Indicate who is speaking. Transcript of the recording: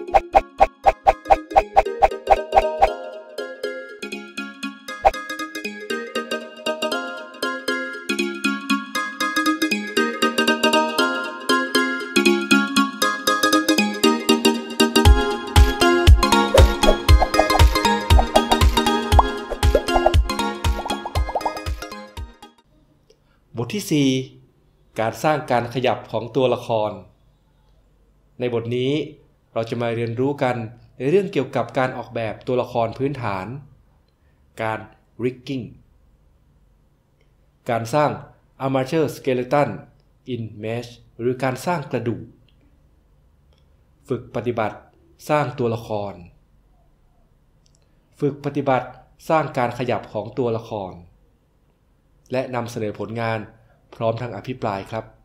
Speaker 1: บทที่ 4 การสร้างการขยับของตัวละครในบทนี้เราจะมาเรียนรู้กันในเรื่องเกี่ยวกับการออกแบบตัวละครพื้นฐานการ rigging การสร้าง armature skeleton in mesh หรือการสร้างกระดูกฝึกปฏิบัติสร้างตัวละครฝึกปฏิบัติสร้างการขยับของตัวละครและนำเสนอผลงานพร้อมทั้งอภิปรายครับ